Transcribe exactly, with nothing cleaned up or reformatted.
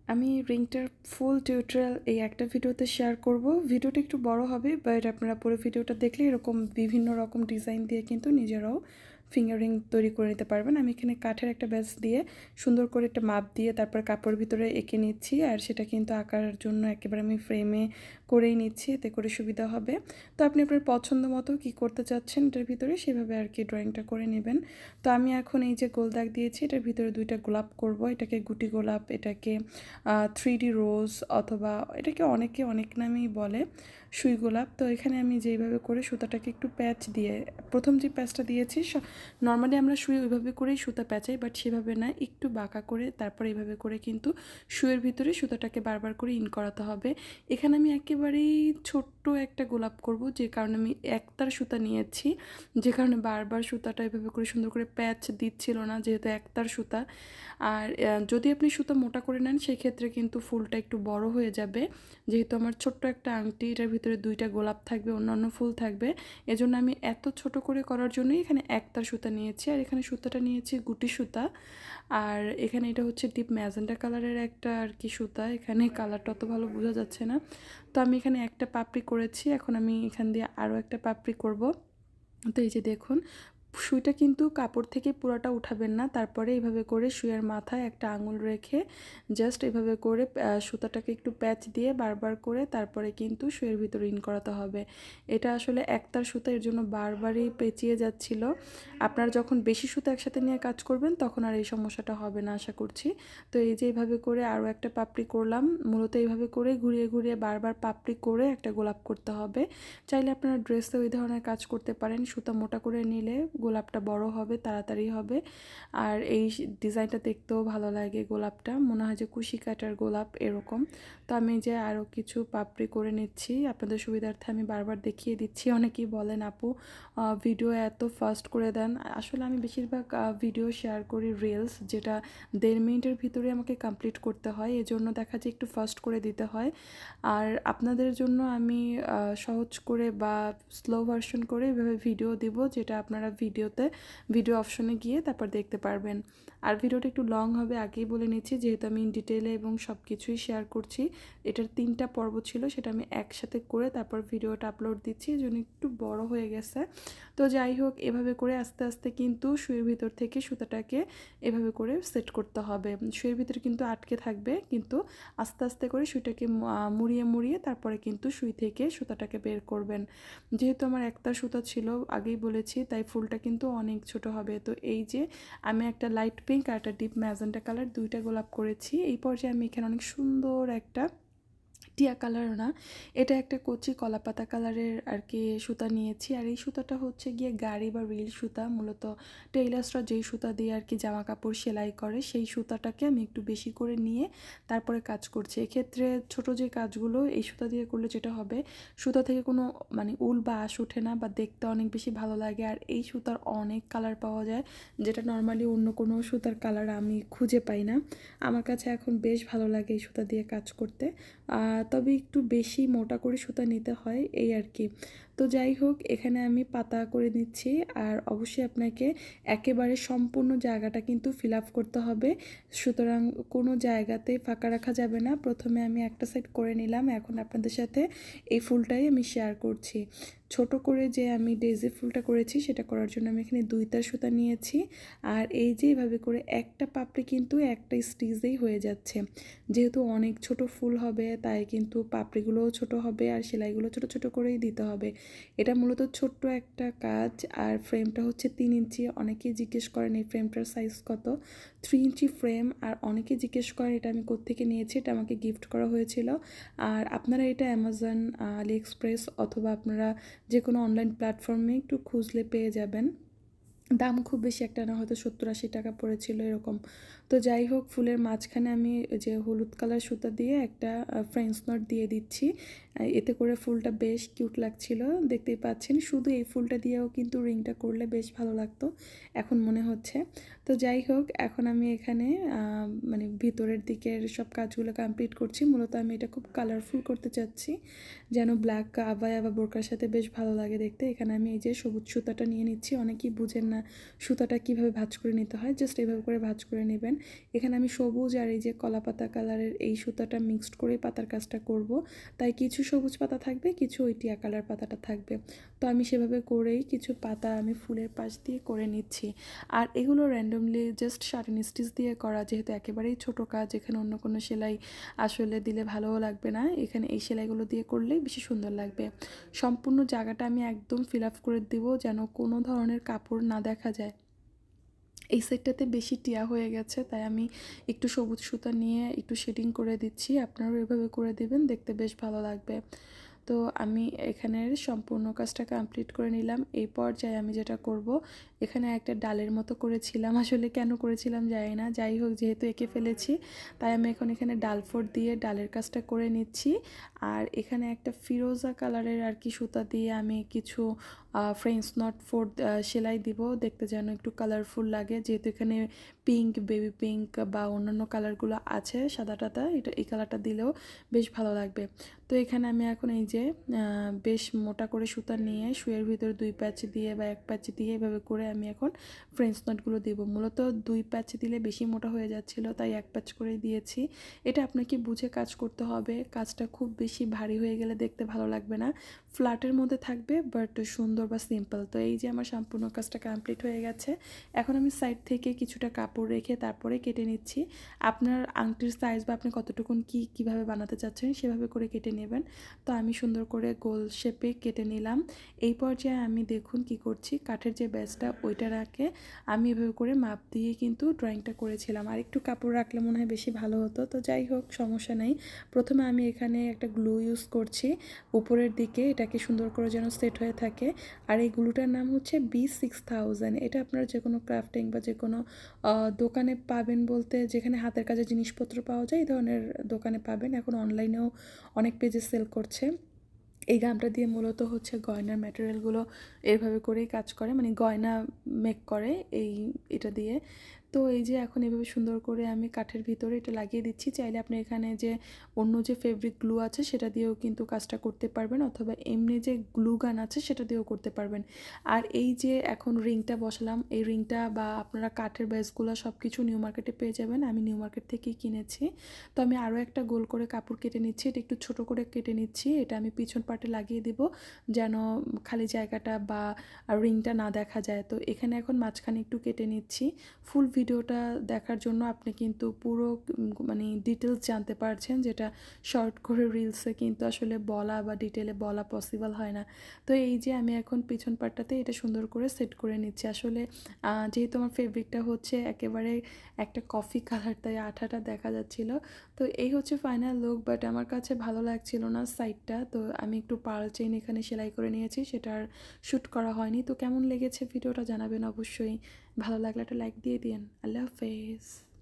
আমি রিংটার ফুল টিউটোরিয়াল এই একটা ভিডিওতে শেয়ার করব। ভিডিওটা একটু বড় হবে, বাট আপনারা পুরো ভিডিওটা দেখলে এরকম বিভিন্ন রকম ডিজাইন দিয়ে কিন্তু নিজেরাও ফিঙ্গার রিং তৈরি করে নিতে পারবেন। আমি এখানে কাঠের একটা ব্যাস দিয়ে সুন্দর করে একটা মাপ দিয়ে তারপর কাপড়ের ভিতরে এঁকে নিচ্ছি, আর সেটা কিন্তু আঁকার জন্য একেবারে আমি ফ্রেমে করেই নিচ্ছি, এতে করে সুবিধা হবে। তো আপনি আপনার পছন্দ মতো কী করতে চাচ্ছেন এটার ভিতরে সেভাবে আর কি ড্রয়িংটা করে নেবেন। তো আমি এখন এই যে গোল দাগ দিয়েছি এটার ভিতরে দুইটা গোলাপ করব। এটাকে গুটি গোলাপ, এটাকে থ্রি ডি রোজ, অথবা এটাকে অনেকে অনেক নামেই বলে, সুই গোলাপ। তো এখানে আমি যেইভাবে করে সুতাটাকে একটু প্যাচ দিয়ে, প্রথম যে প্যাচটা দিয়েছি নর্মালি আমরা সুই ওইভাবে করেই সুতা প্যাঁচাই, বাট সেভাবে না, একটু বাঁকা করে তারপর এইভাবে করে কিন্তু সুইয়ের ভিতরে সুতাটাকে বারবার করে ইন করাতে হবে। এখানে আমি একেবারেই ছোট্ট একটা গোলাপ করব, যে কারণে আমি একতার সুতা নিয়েছি, যে কারণে বারবার সুতাটা এভাবে করে সুন্দর করে প্যাচ দিচ্ছিল না, যেহেতু একতার সুতা। আর যদি আপনি সুতা মোটা করে নেন সেক্ষেত্রে কিন্তু ফুলটা একটু বড় হয়ে যাবে। যেহেতু আমার ছোট্ট একটা আংটি, এটার ভিতরে দুইটা গোলাপ থাকবে, অন্যান্য ফুল থাকবে, এজন্য আমি এত ছোট করে করার জন্যই এখানে একতার সুতা নিয়েছি। আর এখানে সুতাটা নিয়েছি গুটি সুতা, আর এখানে এটা হচ্ছে ডিপ ম্যাজেন্টা কালারের একটা আর কি সুতা। এখানে কালারটা অত ভালো বোঝা যাচ্ছে না। তো আমি এখানে একটা পাপড়ি করেছি, এখন আমি এখান দিয়ে আরও একটা পাপড়ি করব। তো এই যে দেখুন, সুইটা কিন্তু কাপড় থেকে পুরোটা উঠাবেন না, তারপরে এইভাবে করে সুইয়ের মাথায় একটা আঙুল রেখে জাস্ট এইভাবে করে সুতাটাকে একটু প্যাচ দিয়ে বারবার করে তারপরে কিন্তু সুইয়ের ভিতরে ইন করাতে হবে। এটা আসলে একতার সুতা, এর জন্য বারবারই পেঁচিয়ে যাচ্ছিল। আপনারা যখন বেশি সুতা একসাথে নিয়ে কাজ করবেন তখন আর এই সমস্যাটা হবে না আশা করছি। তো এই যে এইভাবে করে আরও একটা পাপড়ি করলাম। মূলত এইভাবে করে ঘুরিয়ে ঘুরিয়ে বারবার পাপড়ি করে একটা গোলাপ করতে হবে। চাইলে আপনারা ড্রেসে ওই ধরনের কাজ করতে পারেন, সুতা মোটা করে নিলে গোলাপটা বড় হবে, তাড়াতাড়ি হবে, আর এই ডিজাইনটা দেখতেও ভালো লাগে। গোলাপটা মনে হয় যে কুশি কাটার গোলাপ এরকম। তো আমি যে আরও কিছু পাপড়ি করে নিচ্ছি, আপনাদের সুবিধার্থে আমি বারবার দেখিয়ে দিচ্ছি। অনেকেই বলেন আপু ভিডিও এত ফাস্ট করে দেন। আসলে আমি বেশিরভাগ ভিডিও শেয়ার করি রিলস, যেটা দেড় মিনিটের ভিতরে আমাকে কমপ্লিট করতে হয়, এজন্য দেখা যায় একটু ফাস্ট করে দিতে হয়। আর আপনাদের জন্য আমি সহজ করে বা স্লো ভার্সন করে এভাবে ভিডিও দিব, যেটা আপনারা ভিডিওতে ভিডিও অপশনে গিয়ে তারপর দেখতে পারবেন। আর ভিডিওটা একটু লং হবে আগেই বলে নিচ্ছি, যেহেতু আমি ইন ডিটেলে এবং সব কিছুই শেয়ার করছি। এটার তিনটা পর্ব ছিল, সেটা আমি একসাথে করে তারপর ভিডিওটা আপলোড দিচ্ছি, এই জন্য একটু বড় হয়ে গেছে। তো যাই হোক, এভাবে করে আস্তে আস্তে কিন্তু সুইয়ের ভিতর থেকে সুতাটাকে এভাবে করে সেট করতে হবে। সুইয়ের ভিতরে কিন্তু আটকে থাকবে, কিন্তু আস্তে আস্তে করে সুইটাকে মুড়িয়ে মুড়িয়ে তারপরে কিন্তু সুই থেকে সুতাটাকে বের করবেন। যেহেতু আমার একটা সুতা ছিল আগেই বলেছি, তাই ফুলটা কিন্তু অনেক ছোট হবে। তো এই যে আমি একটা লাইট পিঙ্ক আর একটা ডিপ ম্যাজেন্টা কালার দুইটা গোলাপ করেছি। এই পর্যায়ে আমি এখানে অনেক সুন্দর একটা টিয়া কালার না, এটা একটা কচি কলাপাতা কালারের আর কি সুতা নিয়েছি। আর এই সুতাটা হচ্ছে গিয়ে গাড়ি বা রিল সুতা, মূলত টেইলার্সরা যেই সুতা দিয়ে আর কি জামা কাপড় সেলাই করে সেই সুতাটাকে আমি একটু বেশি করে নিয়ে তারপরে কাজ করছি। এক্ষেত্রে ছোট যে কাজগুলো এই সুতা দিয়ে করলে যেটা হবে, সুতা থেকে কোনো মানে উল বা আঁশ ওঠে না, বা দেখতে অনেক বেশি ভালো লাগে। আর এই সুতার অনেক কালার পাওয়া যায়, যেটা নর্মালি অন্য কোনো সুতার কালার আমি খুঁজে পাই না। আমার কাছে এখন বেশ ভালো লাগে এই সুতা দিয়ে কাজ করতে, তবে একটু বেশি মোটা করে সুতা নিতে হয় এই আর কি। তো যাই হোক, এখানে আমি পাতা করে নিচ্ছি। আর অবশ্যই আপনাকে একেবারে সম্পূর্ণ জায়গাটা কিন্তু ফিল আপ করতে হবে, সুতরাং কোনো জায়গাতে ফাঁকা রাখা যাবে না। প্রথমে আমি একটা সাইড করে নিলাম, এখন আপনাদের সাথে এই ফুলটাই আমি শেয়ার করছি। ছোট করে যে আমি ডেজি ফুলটা করেছি সেটা করার জন্য আমি এখানে দুইটা সুতা নিয়েছি। আর এই যে এভাবে করে একটা পাপড়ি কিন্তু একটা স্টিচেই হয়ে যাচ্ছে। যেহেতু অনেক ছোট ফুল হবে তাই কিন্তু পাপড়িগুলোও ছোট হবে আর সেলাইগুলো ছোট ছোট করেই দিতে হবে। এটা মূলত ছোট্ট একটা কাজ। আর ফ্রেমটা হচ্ছে তিন ইঞ্চি। অনেকেই জিজ্ঞেস করেন এই ফ্রেমটার সাইজ কত। Three inch frame. আর অনেকে জিজ্ঞেস করেন এটা আমি কোত্থেকে নিয়েছি, এটা আমাকে গিফট করা হয়েছিল। আর আপনারা এটা অ্যামাজন, আলি এক্সপ্রেস অথবা আপনারা যে কোনো অনলাইন প্ল্যাটফর্মে একটু খুঁজলে পেয়ে যাবেন। দাম খুব বেশি একটা না, হয়তো সত্তর আশি টাকা পড়েছিল এরকম। তো যাই হোক, ফুলের মাঝখানে আমি যে হলুদ কালার সুতা দিয়ে একটা ফ্রেঞ্চ নট দিয়ে দিচ্ছি, এতে করে ফুলটা বেশ কিউট লাগছিল, দেখতেই পাচ্ছেন। শুধু এই ফুলটা দিয়েও কিন্তু রিংটা করলে বেশ ভালো লাগতো এখন মনে হচ্ছে। তো যাই হোক, এখন আমি এখানে মানে ভিতরের দিকের সব কাজগুলো কমপ্লিট করছি। মূলত আমি এটা খুব কালারফুল করতে চাচ্ছি, যেন ব্ল্যাক আবায়া বা বোরকার সাথে বেশ ভালো লাগে দেখতে। এখানে আমি এই যে সবুজ সুতাটা নিয়ে নিচ্ছি, অনেকেই বুঝেন না না সুতাটা কীভাবে ভাঁজ করে নিতে হয়, জাস্ট এইভাবে করে ভাঁজ করে নেবেন। এখানে আমি সবুজ আর এই যে কলাপাতা কালারের এই সুতাটা মিক্সড করে পাতার কাজটা করব, তাই কিছু সবুজ পাতা থাকবে, কিছু ওই টিয়া কালার পাতাটা থাকবে। তো আমি সেভাবে করেই কিছু পাতা আমি ফুলের পাশ দিয়ে করে নিচ্ছি। আর এগুলো র্যান্ডমলি জাস্ট শার্টিন স্টিচ দিয়ে করা, যেহেতু একেবারেই ছোট কাজ, এখানে অন্য কোনো সেলাই আসলে দিলে ভালোও লাগবে না, এখানে এই সেলাইগুলো দিয়ে করলেই বেশি সুন্দর লাগবে। সম্পূর্ণ জায়গাটা আমি একদম ফিল আপ করে দিব যেন কোনো ধরনের কাপড় না দেখা যায়। এই সেটটাতে বেশি টিয়া হয়ে গেছে, তাই আমি একটু সবুজ সুতা নিয়ে একটু শেডিং করে দিচ্ছি। আপনারাও এভাবে করে দিবেন, দেখতে বেশ ভালো লাগবে। তো আমি এখানের সম্পূর্ণ কাজটা কমপ্লিট করে নিলাম। এই পর্যায়ে আমি যেটা করব, এখানে একটা ডালের মতো করেছিলাম, আসলে কেন করেছিলাম জানি না, যাই হোক যেহেতু এঁকে ফেলেছি তাই আমি এখন এখানে ডাল ফোড় দিয়ে ডালের কাজটা করে নিচ্ছি। আর এখানে একটা ফিরোজা কালারের আর কি সুতা দিয়ে আমি কিছু ফ্রেঞ্চ নট ফোর সেলাই দিব, দেখতে যেন একটু কালারফুল লাগে, যেহেতু এখানে পিঙ্ক, বেবি পিঙ্ক বা অন্যান্য কালারগুলো আছে সাদা টাদা, এটা এই কালারটা দিলেও বেশ ভালো লাগবে। তো এখানে আমি এখন এই যে বেশ মোটা করে সুতা নিয়ে শুয়ের ভিতরে দুই প্যাচ দিয়ে বা এক প্যাচ দিয়ে এভাবে করে আমি এখন ফ্রেঞ্চ নটগুলো দেব। মূলত দুই প্যাচ দিলে বেশি মোটা হয়ে যাচ্ছিল, তাই এক প্যাচ করে দিয়েছি। এটা আপনাকে বুঝে কাজ করতে হবে, কাজটা খুব বেশি ভারী হয়ে গেলে দেখতে ভালো লাগবে না, ফ্ল্যাটের মধ্যে থাকবে বাট সুন্দর বা সিম্পল। তো এই যে আমার সম্পূর্ণ কাজটা কমপ্লিট হয়ে গেছে। এখন আমি সাইড থেকে কিছুটা কাপড় রেখে তারপরে কেটে নিচ্ছি। আপনার আংটির সাইজ বা আপনি কতটুকুন কি কিভাবে বানাতে চাচ্ছেন সেভাবে করে কেটে নেবেন। তো আমি সুন্দর করে গোল শেপে কেটে নিলাম। এই পর্যায়ে আমি দেখুন কি করছি, কাঠের যে ব্যাসটা ওইটা রাখে আমি এভাবে করে মাপ দিয়ে কিন্তু ড্রয়িংটা করেছিলাম। আর একটু কাপড় রাখলে মনে হয় বেশি ভালো হতো, তো যাই হোক সমস্যা নেই। প্রথমে আমি এখানে একটা গ্লু ইউজ করছি উপরের দিকে, এটাকে সুন্দর করে যেন সেট হয়ে থাকে। আর এই গ্লুটার নাম হচ্ছে বি সিক্স থাউজেন্ড। এটা আপনারা যে কোনো ক্রাফটিং বা যে কোনো দোকানে পাবেন, বলতে যেখানে হাতের কাজের জিনিসপত্র পাওয়া যায় এই ধরনের দোকানে পাবেন, এখন অনলাইনেও অনেক পেজে সেল করছে। এই গামটা দিয়ে মূলত হচ্ছে গয়নার ম্যাটেরিয়ালগুলো এভাবে করেই কাজ করে, মানে গয়না মেক করে এই এটা দিয়ে। তো এই যে এখন এভাবে সুন্দর করে আমি কাঠের ভিতরে এটা লাগিয়ে দিচ্ছি। চাইলে আপনি এখানে যে অন্য যে ফেব্রিক গ্লু আছে সেটা দিয়েও কিন্তু কাজটা করতে পারবেন, অথবা এমনি যে গ্লু গান আছে সেটা দিয়েও করতে পারবেন। আর এই যে এখন রিংটা বসালাম, এই রিংটা বা আপনারা কাঠের বেসগুলো সব কিছু নিউ মার্কেটে পেয়ে যাবেন, আমি নিউ মার্কেট থেকেই কিনেছি। তো আমি আরও একটা গোল করে কাপড় কেটে নিচ্ছি, এটা একটু ছোট করে কেটে নিচ্ছি, এটা আমি পিছন পাটে লাগিয়ে দিব যেন খালি জায়গাটা বা রিংটা না দেখা যায়। তো এখানে এখন মাঝখানে একটু কেটে নিচ্ছি। ফুল ভিডিওটা দেখার জন্য আপনি কিন্তু পুরো মানে ডিটেলস জানতে পারছেন, যেটা শর্ট করে রিলসে কিন্তু আসলে বলা বা ডিটেলে বলা পসিবল হয় না। তো এই যে আমি এখন পিছন পাটটাতে এটা সুন্দর করে সেট করে নিচ্ছি। আসলে যেহেতু আমার ফেব্রিকটা হচ্ছে একেবারে একটা কফি কালার, তাই আঠাটা দেখা যাচ্ছিল। তো এই হচ্ছে ফাইনাল লুক, বাট আমার কাছে ভালো লাগছিল না সাইডটা, তো আমি একটু পার্ল চেইন এখানে সেলাই করে নিয়েছি, সেটার শ্যুট করা হয়নি। তো কেমন লেগেছে ভিডিওটা জানাবেন অবশ্যই, ভালো লাগলে একটা লাইক দিয়ে দিন। আল্লাহ হাফেজ।